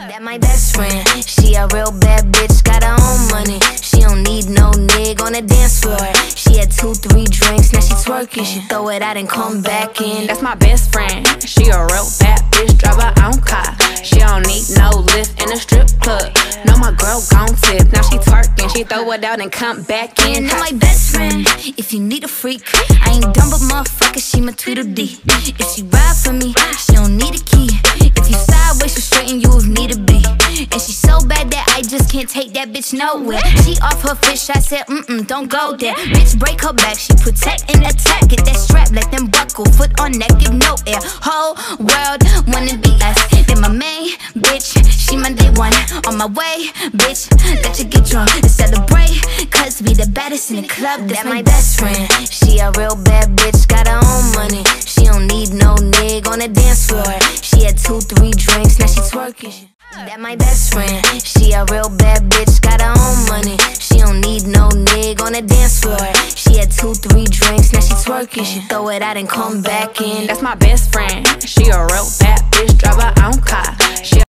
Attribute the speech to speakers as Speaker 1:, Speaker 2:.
Speaker 1: That my best friend, she a real bad bitch, got her own money. She don't need no nigga on the dance floor. She had 2-3 drinks, now she twerking. She throw it out and come back in.
Speaker 2: That's my best friend, she a real bad bitch, drive her own car. She don't need no lift in a strip club. No, my girl gon' tip, now she twerking. She throw it out and come back in.
Speaker 1: That my best friend, if you need a freak, I ain't dumb but motherfucker, she my Tweedledee. If she ride for me, she don't need a key. If you sideways, she straighten you if need to be. And she so bad that I just can't take that bitch nowhere. She off her fish, I said, don't go there. Bitch, break her back, she protect and attack. Get that strap, let them buckle, foot on neck, give no air. Whole world wanna be us. Then my main bitch, she my day one. On my way, bitch, let you get drunk and celebrate, cause we the baddest in the club. That's my best friend, she a real bad bitch, got her own money. She don't need no nigga on the dance floor. She had 2-3 drinks, now she twerking. That my best friend, she a real bad bitch, got her own money. She don't need no nigga on the dance floor. She had 2-3 drinks, now she twerking. She throw it out and come back in.
Speaker 2: That's my best friend, she a real bad bitch, drive her own car. She